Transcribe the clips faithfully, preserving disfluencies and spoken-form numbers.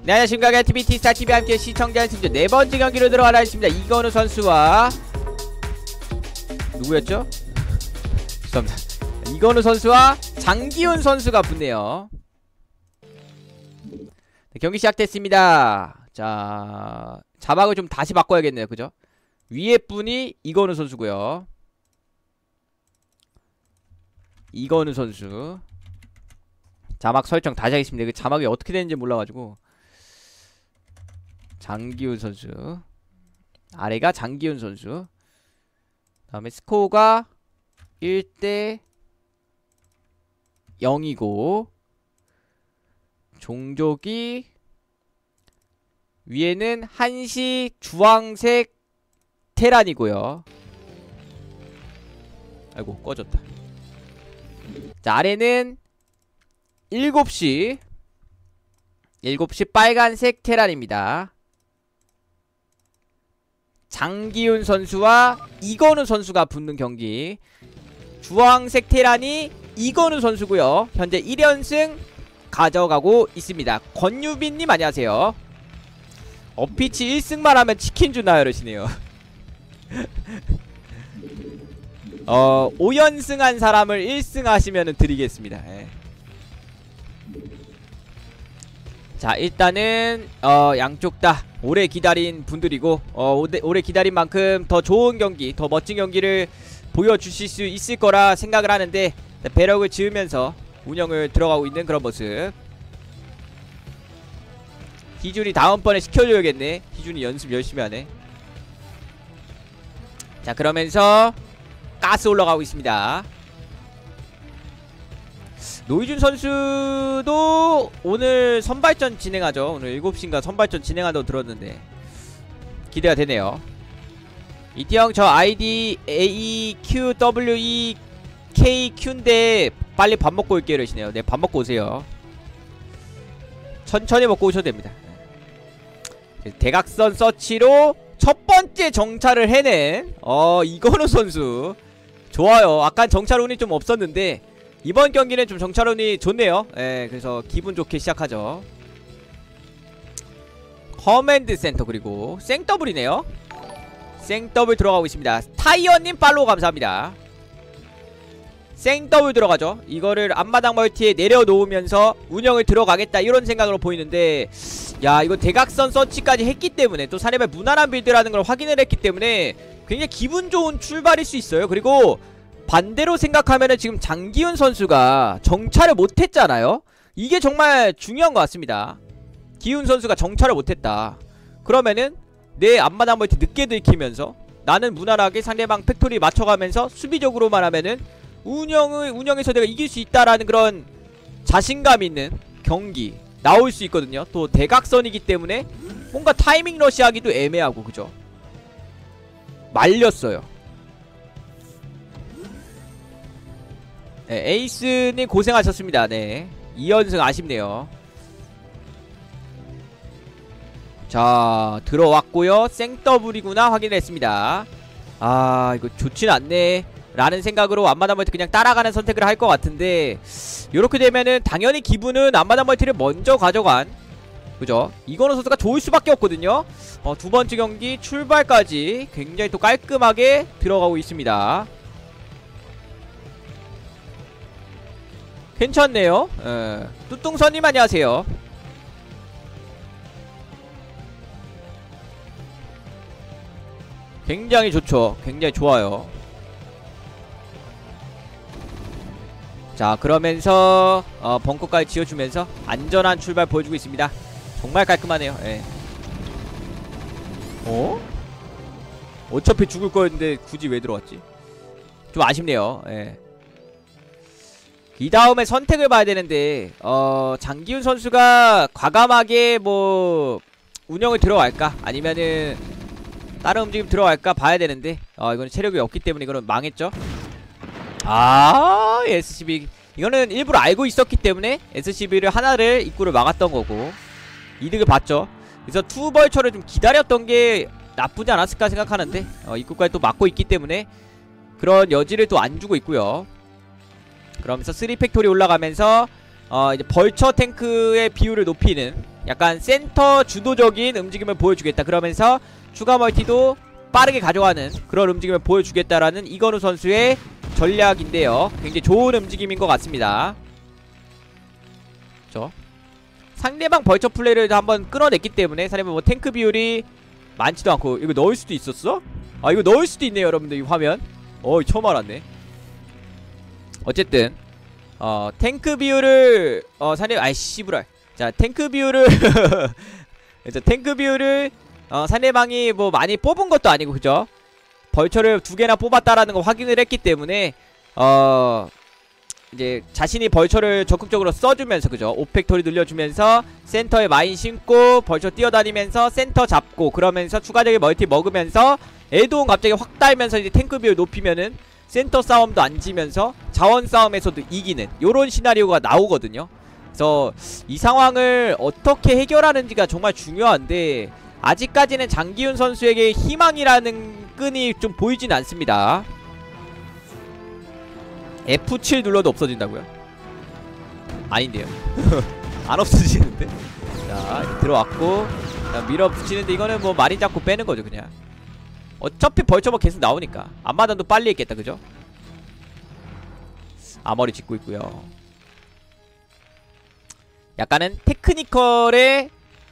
네, 안녕하십니까. 게티비 티스타티비 함께 시청자 연습전 네 번째 경기로 들어가라 했습니다. 이건우 선수와 누구였죠? 죄송합니다. 이건우 선수와 장기훈 선수가 붙네요. 네, 경기 시작됐습니다. 자, 자막을 좀 다시 바꿔야겠네요. 그죠? 위에 분이 이건우 선수고요. 이건우 선수 자막 설정 다시 하겠습니다. 그 자막이 어떻게 되는지 몰라가지고. 장기훈 선수 아래가 장기훈 선수, 그 다음에 스코어가 일 대 영이고 종족이 위에는 한시 주황색 테란이고요. 아이고 꺼졌다. 자, 아래는 일곱 시 일곱 시 빨간색 테란입니다. 장기훈 선수와 이건우 선수가 붙는 경기. 주황색 테란이 이건우 선수고요. 현재 일 연승 가져가고 있습니다. 권유빈님 안녕하세요. 어피치 일 승만 하면 치킨 주나요? 이러시네요. 어, 오 연승한 사람을 일 승 하시면 드리겠습니다. 예. 자, 일단은 어 양쪽 다 오래 기다린 분들이고 어 오래, 오래 기다린 만큼 더 좋은 경기, 더 멋진 경기를 보여주실 수 있을 거라 생각을 하는데, 배럭을 지으면서 운영을 들어가고 있는 그런 모습. 희준이 다음번에 시켜줘야겠네. 희준이 연습 열심히 하네. 자, 그러면서 가스 올라가고 있습니다. 노희준 선수도 오늘 선발전 진행하죠. 오늘 일곱 시인가 선발전 진행한다고 들었는데 기대가 되네요. 이태형 저 아이디 에이큐더블유이케이큐인데 빨리 밥 먹고 올게요 이러시네요. 네, 밥 먹고 오세요. 천천히 먹고 오셔도 됩니다. 대각선 서치로 첫 번째 정찰을 해낸 어 이건우 선수 좋아요. 아까 정찰 운이 좀 없었는데 이번 경기는 좀 정찰운이 좋네요. 예, 그래서 기분 좋게 시작하죠. 커맨드 센터, 그리고 생더블이네요. 생더블 들어가고 있습니다. 타이어님 팔로우 감사합니다. 생더블 들어가죠. 이거를 앞마당 멀티에 내려놓으면서 운영을 들어가겠다 이런 생각으로 보이는데, 야, 이거 대각선 서치까지 했기 때문에, 또 사내발 무난한 빌드라는 걸 확인을 했기 때문에 굉장히 기분 좋은 출발일 수 있어요. 그리고 반대로 생각하면은 지금 장기훈 선수가 정찰을 못했잖아요. 이게 정말 중요한 것 같습니다. 기훈 선수가 정찰을 못했다. 그러면은 내 앞마당 멀티 늦게 들키면서 나는 무난하게 상대방 팩토리 맞춰가면서 수비적으로만 하면은 운영을 운영에서 내가 이길 수 있다라는 그런 자신감 있는 경기 나올 수 있거든요. 또 대각선이기 때문에 뭔가 타이밍 러시하기도 애매하고, 그죠? 말렸어요. 네, 에이스님 고생하셨습니다. 네, 이 연승 아쉽네요. 자, 들어왔고요. 생더블이구나 확인했습니다. 아, 이거 좋진 않네 라는 생각으로 앞마당 멀티 그냥 따라가는 선택을 할 것 같은데, 요렇게 되면은 당연히 기분은 앞마당 멀티를 먼저 가져간, 그죠? 이건우 선수가 좋을 수밖에 없거든요. 어, 두 번째 경기 출발까지 굉장히 또 깔끔하게 들어가고 있습니다. 괜찮네요. 에, 뚜뚱선님 안녕하세요. 굉장히 좋죠. 굉장히 좋아요. 자, 그러면서 어, 벙커까지 지어주면서 안전한 출발 보여주고 있습니다. 정말 깔끔하네요. 에. 어? 어차피 죽을 거였는데 굳이 왜 들어왔지? 좀 아쉽네요. 에. 이 다음에 선택을 봐야 되는데, 어 장기훈 선수가 과감하게 뭐 운영을 들어갈까 아니면은 다른 움직임 들어갈까 봐야 되는데, 어 이거는 체력이 없기 때문에 이거는 망했죠. 아, 에스씨비 이거는 일부러 알고 있었기 때문에 에스씨비를 하나를 입구를 막았던 거고 이득을 봤죠. 그래서 투벌처를 좀 기다렸던 게 나쁘지 않았을까 생각하는데, 어 입구까지 또 막고 있기 때문에 그런 여지를 또 안 주고 있고요. 그러면서 쓰리 팩토리 올라가면서 어 이제 벌처 탱크의 비율을 높이는 약간 센터 주도적인 움직임을 보여주겠다. 그러면서 추가 멀티도 빠르게 가져가는 그런 움직임을 보여주겠다라는 이건우 선수의 전략인데요. 굉장히 좋은 움직임인 것 같습니다. 그렇죠? 상대방 벌처 플레이를 한번 끊어냈기 때문에 상대방 뭐 탱크 비율이 많지도 않고. 이거 넣을 수도 있었어? 아, 이거 넣을 수도 있네요, 여러분들. 이 화면. 어이, 처음 알았네. 어쨌든 어 탱크 비율을 어 상대 아이 씨부랄. 자, 탱크 비율을 자, 탱크 비율을 어 상대방이 뭐 많이 뽑은 것도 아니고, 그죠? 벌처를 두 개나 뽑았다라는 거 확인을 했기 때문에 어 이제 자신이 벌처를 적극적으로 써주면서, 그죠? 오팩토리 늘려주면서 센터에 마인 심고 벌처 뛰어다니면서 센터 잡고, 그러면서 추가적인 멀티 먹으면서 에드온 갑자기 확 달면서 이제 탱크 비율 높이면은 센터 싸움도 안 지면서 자원 싸움에서도 이기는 요런 시나리오가 나오거든요. 그래서 이 상황을 어떻게 해결하는지가 정말 중요한데 아직까지는 장기훈 선수에게 희망이라는 끈이 좀 보이진 않습니다. 에프 칠 눌러도 없어진다고요? 아닌데요. 안 없어지는데? 자, 들어왔고, 자, 밀어붙이는데 이거는 뭐 마린 잡고 빼는거죠 그냥. 어차피 벌처버 계속 나오니까 앞마당도 빨리 했겠다, 그죠? 아머리 짓고 있고요. 약간은 테크니컬의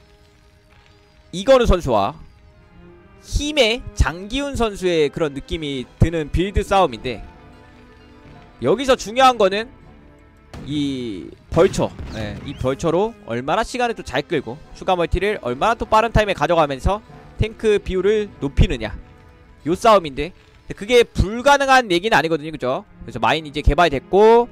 이건우 선수와 힘의 장기훈 선수의 그런 느낌이 드는 빌드 싸움인데, 여기서 중요한 거는 이 벌처, 네, 이 벌처로 얼마나 시간을 또 잘 끌고 추가 멀티를 얼마나 또 빠른 타임에 가져가면서 탱크 비율을 높이느냐, 요 싸움인데 그게 불가능한 얘기는 아니거든요, 그죠? 그래서 마인 이제 개발됐고,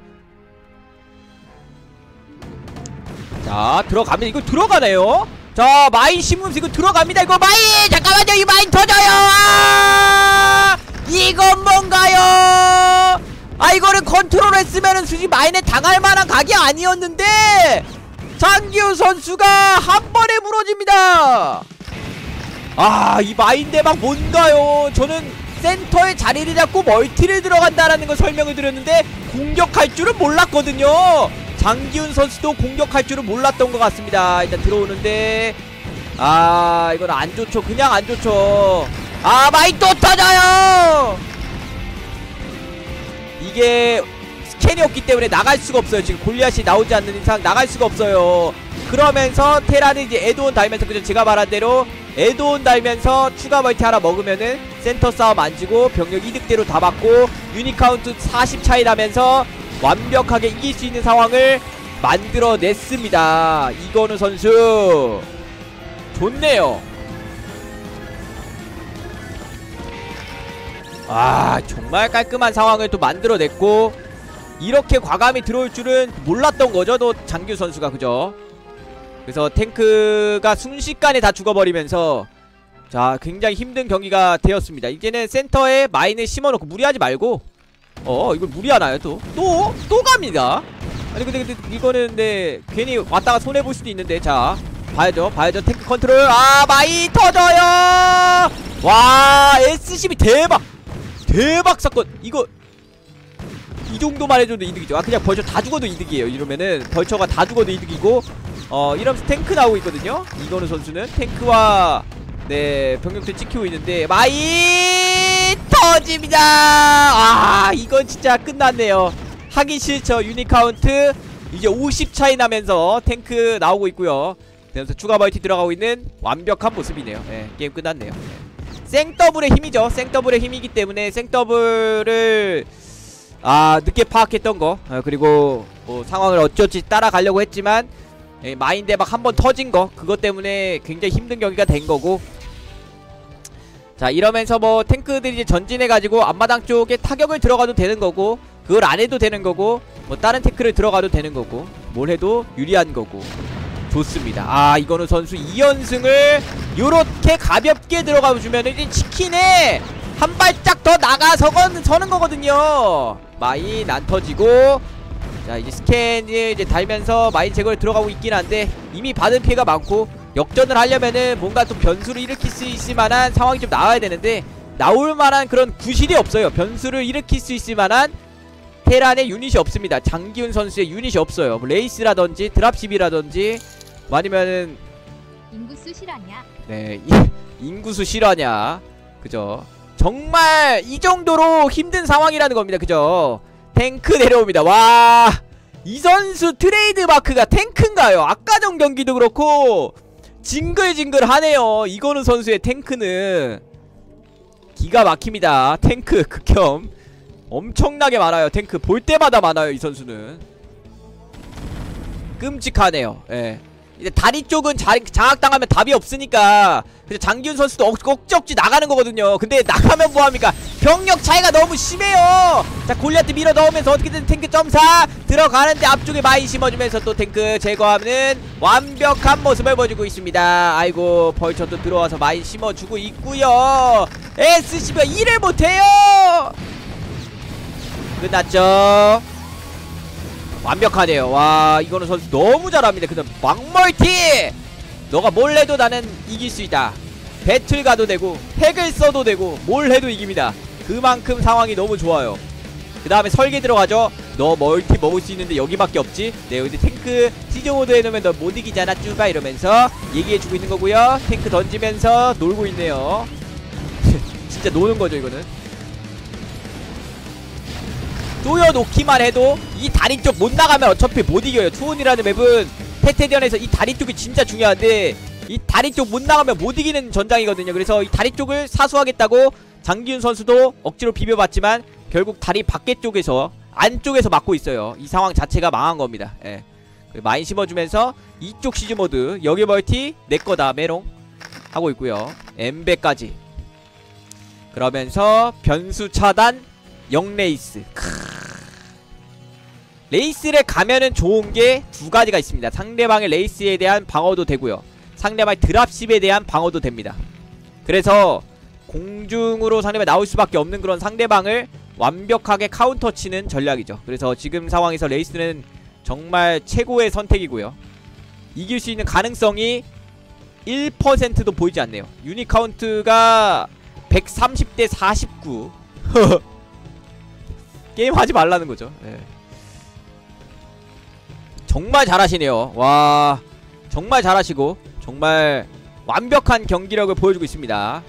자, 들어갑니다. 이거 들어가네요. 자, 마인 심으면서 이거 들어갑니다. 이거 마인! 잠깐만요, 이 마인 터져요! 아! 이건 뭔가요? 아, 이거를 컨트롤 했으면은 솔직히 마인에 당할 만한 각이 아니었는데 장기훈 선수가 한 번에 무너집니다. 아, 이 마인 대박 뭔가요? 저는 센터에 자리를 잡고 멀티를 들어간다라는 걸 설명을 드렸는데 공격할 줄은 몰랐거든요. 장기훈 선수도 공격할 줄은 몰랐던 것 같습니다. 일단 들어오는데, 아, 이건 안 좋죠. 그냥 안 좋죠. 아, 마인 또 터져요. 이게 스캔이 없기 때문에 나갈 수가 없어요. 지금 골리앗이 나오지 않는 이상 나갈 수가 없어요. 그러면서 테라는 이제 에드온 달면서, 그죠? 제가 말한 대로 에드온 달면서 추가 멀티 하나 먹으면은 센터 싸움 안 지고 병력 이득대로 다 받고 유닛카운트 사십 차이 나면서 완벽하게 이길 수 있는 상황을 만들어냈습니다. 이건우 선수 좋네요. 아, 정말 깔끔한 상황을 또 만들어냈고, 이렇게 과감히 들어올 줄은 몰랐던 거죠, 또 장규 선수가, 그죠? 그래서 탱크가 순식간에 다 죽어버리면서 자, 굉장히 힘든 경기가 되었습니다. 이제는 센터에 마인을 심어놓고 무리하지 말고, 어 이거 무리하나요? 또? 또? 또 갑니다. 아니 근데, 근데 이거는 근데 괜히 왔다가 손해볼 수도 있는데, 자 봐야죠 봐야죠. 탱크 컨트롤. 아, 마인 터져요. 와, 에스씨비 대박 대박 사건. 이거 이 정도만 해줘도 이득이죠. 아, 그냥 벌처 다 죽어도 이득이에요. 이러면은 벌처가 다 죽어도 이득이고, 어 이러면서 탱크 나오고 있거든요. 이건우 선수는 탱크와 네 병력들 찍히고 있는데 마인 터집니다. 아, 이건 진짜 끝났네요. 하기 싫죠. 유닛 카운트 이제 오십 차이 나면서 탱크 나오고 있고요. 그래서 추가 멀티 들어가고 있는 완벽한 모습이네요. 네, 게임 끝났네요. 네. 생더블의 힘이죠. 생더블의 힘이기 때문에 생더블을 아 늦게 파악했던 거, 어, 그리고 뭐 상황을 어찌어찌 따라가려고 했지만 예, 마인 대박 한번 터진 거, 그것 때문에 굉장히 힘든 경기가 된 거고, 자 이러면서 뭐 탱크들이 이제 전진해가지고 앞마당 쪽에 타격을 들어가도 되는 거고, 그걸 안 해도 되는 거고, 뭐 다른 탱크를 들어가도 되는 거고, 뭘 해도 유리한 거고, 좋습니다. 아, 이거는 선수 이 연승을 요렇게 가볍게 들어가 주면 이제 치킨에 한 발짝 더 나가서 서는 거거든요. 마인 안 터지고, 자 이제 스캔이 이제 달면서 마인 제거를 들어가고 있긴 한데 이미 받은 피해가 많고, 역전을 하려면은 뭔가 또 변수를 일으킬 수 있을 만한 상황이 좀 나와야 되는데 나올 만한 그런 구실이 없어요. 변수를 일으킬 수 있을 만한 테란의 유닛이 없습니다. 장기훈 선수의 유닛이 없어요. 뭐 레이스라든지 드랍십이라든지 뭐 아니면은 인구수 실화냐? 네, 이, 인구수 실화냐? 그죠? 정말 이 정도로 힘든 상황이라는 겁니다. 그죠? 탱크 내려옵니다. 와, 이 선수 트레이드 마크가 탱크인가요? 아까 전 경기도 그렇고 징글징글하네요. 이거는 선수의 탱크는 기가 막힙니다. 탱크 극혐 엄청나게 많아요. 탱크 볼 때마다 많아요. 이 선수는 끔찍하네요. 예. 이제 다리 쪽은 자, 장악당하면 답이 없으니까 그래서 장기훈 선수도 억, 억지억지 나가는 거거든요. 근데 나가면 뭐합니까? 병력 차이가 너무 심해요. 자, 골리앗 밀어 넣으면서 어떻게든 탱크 점사 들어가는데 앞쪽에 마인 심어주면서 또 탱크 제거하는 완벽한 모습을 보여주고 있습니다. 아이고, 벌처도 들어와서 마인 심어주고 있고요. 에스씨비가 일을 못해요. 끝났죠. 완벽하네요. 와, 이거는 선수 너무 잘합니다. 그다음 막멀티! 너가 뭘 해도 나는 이길 수 있다. 배틀 가도 되고 핵을 써도 되고 뭘 해도 이깁니다. 그만큼 상황이 너무 좋아요. 그 다음에 설계 들어가죠. 너 멀티 먹을 수 있는데 여기밖에 없지. 네, 근데 탱크 시즈 모드 해놓으면 너 못 이기잖아 쭈가 이러면서 얘기해주고 있는 거고요. 탱크 던지면서 놀고 있네요. 진짜 노는 거죠 이거는. 쪼여놓기만 해도 이 다리 쪽 못 나가면 어차피 못 이겨요. 투혼이라는 맵은 테테전에서 이 다리 쪽이 진짜 중요한데 이 다리 쪽 못 나가면 못 이기는 전장이거든요. 그래서 이 다리 쪽을 사수하겠다고 장기훈 선수도 억지로 비벼봤지만 결국 다리 밖에 쪽에서 안쪽에서 막고 있어요. 이 상황 자체가 망한 겁니다. 예. 마인 심어주면서 이쪽 시즈모드 여기 멀티 내거다 메롱 하고 있고요. 엠베까지 그러면서 변수 차단 영 레이스. 레이스를 가면은 좋은게 두가지가 있습니다. 상대방의 레이스에 대한 방어도 되고요, 상대방의 드랍십에 대한 방어도 됩니다. 그래서 공중으로 상대방이 나올 수밖에 없는 그런 상대방을 완벽하게 카운터 치는 전략이죠. 그래서 지금 상황에서 레이스는 정말 최고의 선택이고요, 이길 수 있는 가능성이 일 퍼센트도 보이지 않네요. 유닛 카운트가 백삼십 대 사십구. 게임 하지 말라는 거죠. 네. 정말 잘하시네요. 와, 정말 잘하시고 정말 완벽한 경기력을 보여주고 있습니다.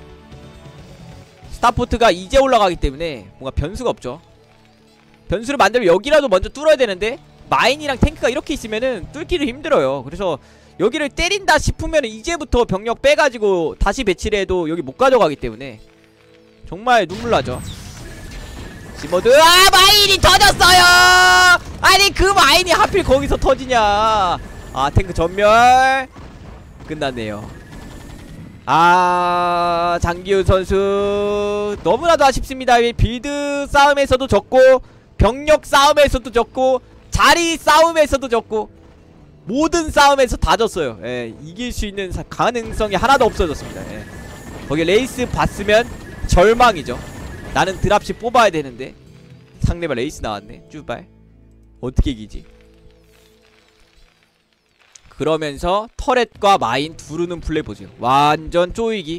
스타포트가 이제 올라가기 때문에 뭔가 변수가 없죠. 변수를 만들면 여기라도 먼저 뚫어야 되는데 마인이랑 탱크가 이렇게 있으면은 뚫기를 힘들어요. 그래서 여기를 때린다 싶으면 이제부터 병력 빼가지고 다시 배치를 해도 여기 못 가져가기 때문에 정말 눈물나죠. 시모드. 아, 마인이 터졌어요. 아니 그 마인이 하필 거기서 터지냐. 아, 탱크 전멸. 끝났네요. 아, 장기훈 선수 너무나도 아쉽습니다. 빌드 싸움에서도 졌고 병력 싸움에서도 졌고 자리 싸움에서도 졌고 모든 싸움에서 다 졌어요. 예, 이길 수 있는 사, 가능성이 하나도 없어졌습니다. 예. 거기 레이스 봤으면 절망이죠. 나는 드랍십 뽑아야 되는데 상대방 레이스 나왔네. 쭈발 어떻게 이기지? 그러면서 터렛과 마인 두르는 플레이 보세요. 완전 쪼이기.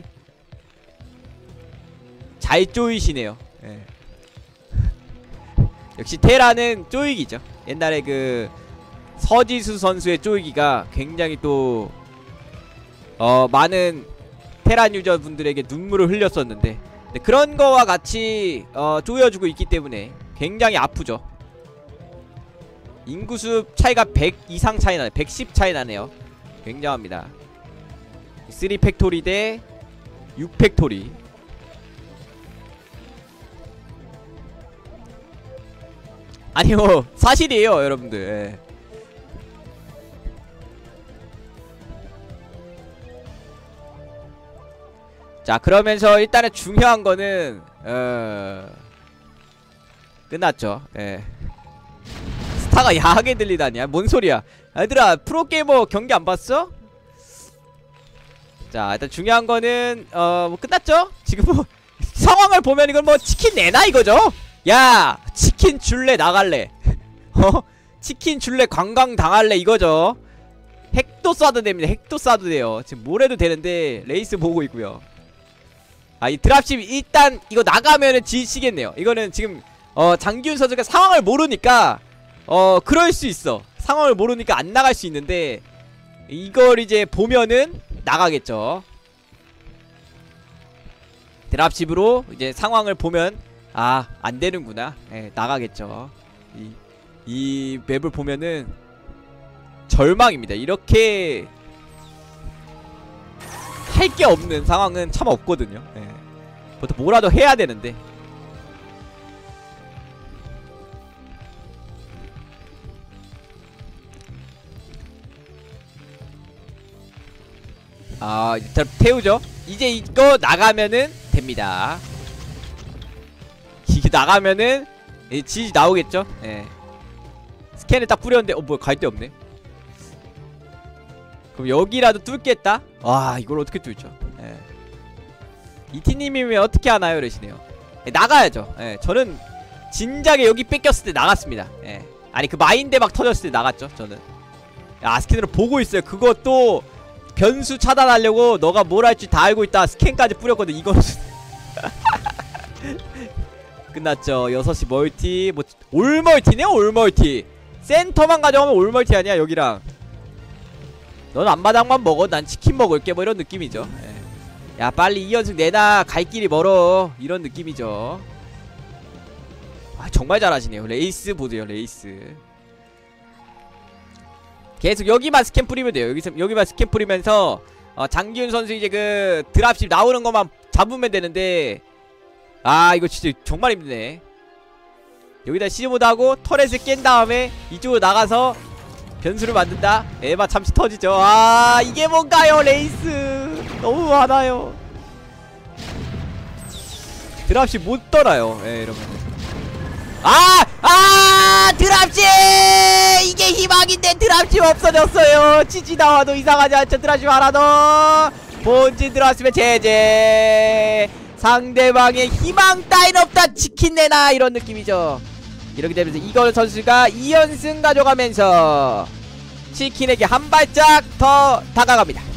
잘 쪼이시네요. 예. 역시 테라는 쪼이기죠. 옛날에 그 서지수 선수의 쪼이기가 굉장히 또 어 많은 테란 유저분들에게 눈물을 흘렸었는데, 네, 그런 거와 같이 어 쪼여주고 있기 때문에 굉장히 아프죠. 인구수 차이가 백 이상 차이 나네. 백십 차이 나네요. 굉장합니다. 삼 팩토리 대 육 팩토리. 아니요, 사실이에요 여러분들. 예. 자, 그러면서 일단은 중요한 거는 어... 끝났죠. 예. 스타가 야하게 들리다냐? 뭔 소리야? 얘들아, 프로게이머 경기 안 봤어? 자, 일단 중요한 거는 어... 뭐 끝났죠? 지금 뭐 상황을 보면 이건 뭐 치킨 내나 이거죠? 야! 치킨 줄래 나갈래? 어? 치킨 줄래 관광 당할래 이거죠? 핵도 쏴도 됩니다. 핵도 쏴도 돼요. 지금 뭘 해도 되는데 레이스 보고 있고요. 아, 이 드랍십 일단 이거 나가면은 지시겠네요. 이거는 지금 어 장기훈 선수가 상황을 모르니까 어 그럴 수 있어. 상황을 모르니까 안 나갈 수 있는데 이걸 이제 보면은 나가겠죠. 드랍십으로 이제 상황을 보면 아 안되는구나. 예, 나가겠죠. 이, 이 맵을 보면은 절망입니다. 이렇게 할 게 없는 상황은 참 없거든요. 예. 보통 뭐라도 해야 되는데. 아 이제 태우죠. 이제 이거 나가면은 됩니다. 이게 나가면은 지지 나오겠죠. 예. 스캔을 딱 뿌렸는데 어 뭐야 갈 데 없네. 그럼 여기라도 뚫겠다? 와 이걸 어떻게 뚫죠. 예. 이티님이면 어떻게 하나요? 이러시네요. 예, 나가야죠. 예. 저는 진작에 여기 뺏겼을 때 나갔습니다. 예. 아니 그 마인드 막 터졌을 때 나갔죠. 저는 아스킨으로 보고 있어요. 그것도 변수 차단하려고 너가 뭘 할지 다 알고 있다 스캔까지 뿌렸거든. 이거는 끝났죠. 여섯 시 멀티 뭐 올멀티네요. 올멀티 센터만 가져가면 올멀티 아니야 여기랑. 넌 앞마당만 먹어 난 치킨 먹을게 뭐 이런 느낌이죠. 예. 야 빨리 이 연승 내놔 갈 길이 멀어 이런 느낌이죠. 아 정말 잘하시네요. 레이스 보세요. 레이스 계속 여기만 스캔 뿌리면 돼요. 여기서 여기만 스캔 뿌리면서 어, 장기훈 선수 이제 그 드랍십 나오는 것만 잡으면 되는데 아 이거 진짜 정말 힘드네. 여기다 시즈모드 하고 터렛을 깬 다음에 이쪽으로 나가서 변수를 만든다. 에바 잠시 터지죠. 아 이게 뭔가요 레이스 너무 많아요. 드랍십 못 떠나요. 예 이러면 아! 아! 드랍십! 이게 희망인데 드랍십 없어졌어요. 지지 나와도 이상하지 않죠. 드랍십 하나 더 본진 들어왔으면 제제 상대방의 희망 따윈 없다. 치킨 내놔 이런 느낌이죠. 이렇게 되면서 이걸 선수가 이 연승 가져가면서 치킨에게 한 발짝 더 다가갑니다.